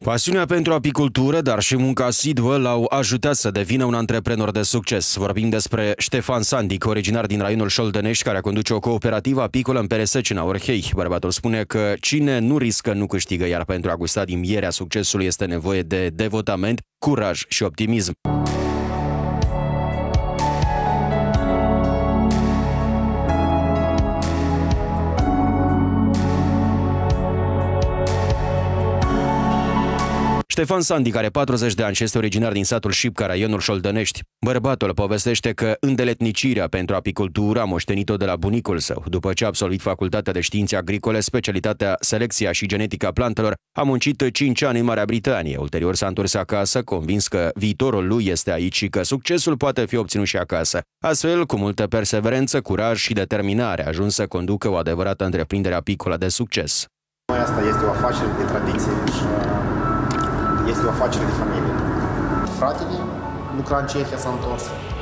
Pasiunea pentru apicultură, dar și munca asiduă l-au ajutat să devină un antreprenor de succes. Vorbim despre Ștefan Sandic, originar din raionul Șoldănești, care conduce o cooperativă apicolă în Peresecina, Orhei. Bărbatul spune că cine nu riscă nu câștigă, iar pentru a gusta din mierea succesului este nevoie de devotament, curaj și optimism. Ștefan Sandic are 40 de ani și este originar din satul Șipca, raionul Șoldănești. Bărbatul povestește că îndeletnicirea pentru apicultură a moștenit-o de la bunicul său. După ce a absolvit facultatea de științe agricole, specialitatea selecția și genetica plantelor, a muncit 5 ani în Marea Britanie. Ulterior s-a întors acasă, convins că viitorul lui este aici și că succesul poate fi obținut și acasă. Astfel, cu multă perseverență, curaj și determinare, a ajuns să conducă o adevărată întreprindere apicolă de succes. Asta este o afacere de tradiție și este o afacere de familie. Fratele lucra în Cehia, s-a întors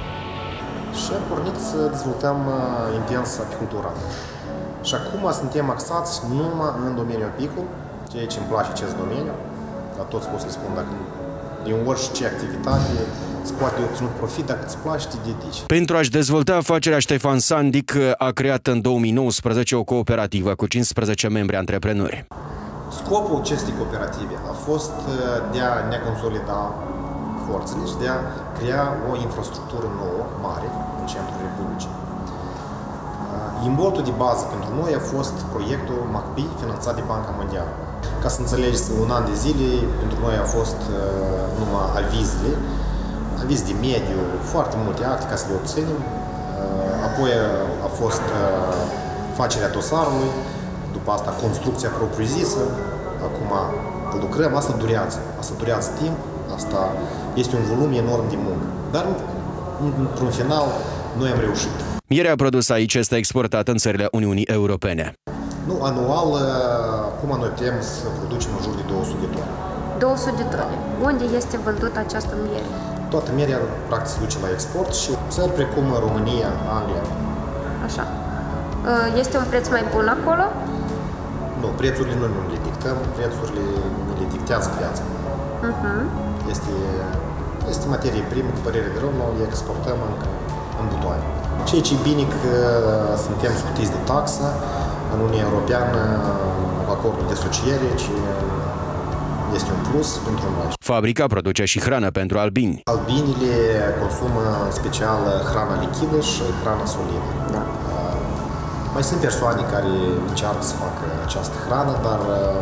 și a pornit să dezvoltăm intens apicultura. Și acum suntem axați numai în domeniul apicol, ceea ce îmi place acest domeniu, dar toți pot să spun dacă din orice activitate se poate obținut profit, dacă îți place, te dedici. Pentru a-și dezvolta afacerea, Ștefan Sandic a creat în 2019 o cooperativă cu 15 membri antreprenori. Scopul acestei cooperative a fost de a ne consolida forțele și de a crea o infrastructură nouă, mare, în centrul Republicii. Imboltul de bază pentru noi a fost proiectul MACPI, finanțat de Banca Mondială. Ca să înțelegeți, un an de zile pentru noi a fost numai avizele, aviz de mediu, foarte multe acte ca să le obținem. Apoi a fost facerea dosarului, după asta construcția propriu-zisă, acum lucrăm, asta durează timp, asta este un volum enorm de muncă. Dar într-un final noi am reușit. Mierea produsă aici este exportată în țările Uniunii Europene. Nu, anual, acum noi putem să producem în jur de 200 de tone. 200 de tone. Unde este vândută această miere? Toată mierea practic se duce la export și țări precum România, Anglia. Așa. Este un preț mai bun acolo? Nu, prețurile noi nu le dictăm, prețurile ne le dictează piața. Este materie primă, cu părere de rău, noi exportăm încă în butoaie. Ceea ce e bine că suntem scutiți de taxă în Uniunea Europeană, acordul de asociere, ce este un plus pentru noi. Fabrica produce și hrană pentru albini. Albinile consumă în special hrana lichidă și hrana solidă. Da. Mai sunt persoane care încearcă să facă această hrană, dar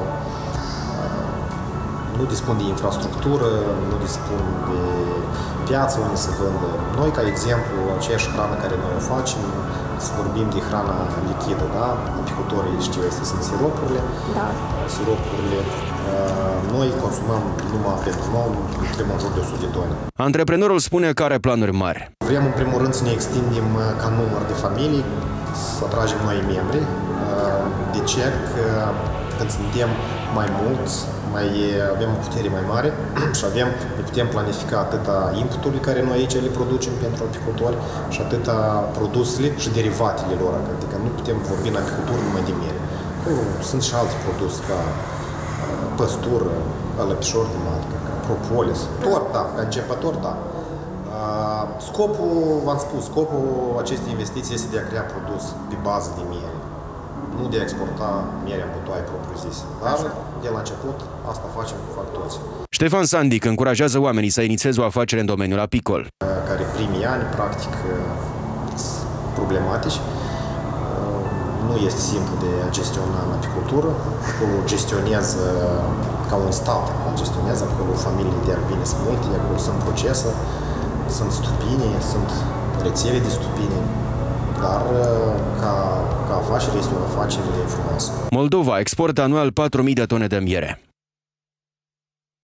nu dispun de infrastructură, nu dispun de piață unde să vândă. Noi, ca exemplu, aceeași hrană care noi o facem, să vorbim de hrana lichidă, da? Apicultorii știu, astea sunt siropurile. Da. Siropurile noi consumăm numai pentru nou, trebuie în jur de 100 de tone. Antreprenorul spune că are planuri mari. Vrem, în primul rând, să ne extindem ca număr de familii, să atragem noi membri. De ce? Că când suntem mai mulți, avem o putere mai mare și ne putem planifica atâta inputului care noi aici le producem pentru apicultori și atâta produsele și derivatele lor. Adică nu putem vorbi în apicultură numai de miere. Sunt și alte produse ca păstură, lăptișor de matcă, propolis, tort, da, ca începător, da. Scopul, v-am spus, scopul acestei investiții este de a crea produs pe bază de miere, nu de a exporta mierea în butoaie propriu-zisă. Dar, de la început, asta fac toți. Ștefan Sandic încurajează oamenii să inițieze o afacere în domeniul apicol. Care primii ani, practic, sunt problematici. Nu este simplu de a gestiona în apicultură. Acolo gestionează ca un stat, gestionează acolo familii de albine sunt multe, acolo sunt procese, sunt stupine, sunt rețele de stupine, dar ca afacere este o afacere frumoasă. Moldova exportă anual 4.000 de tone de miere.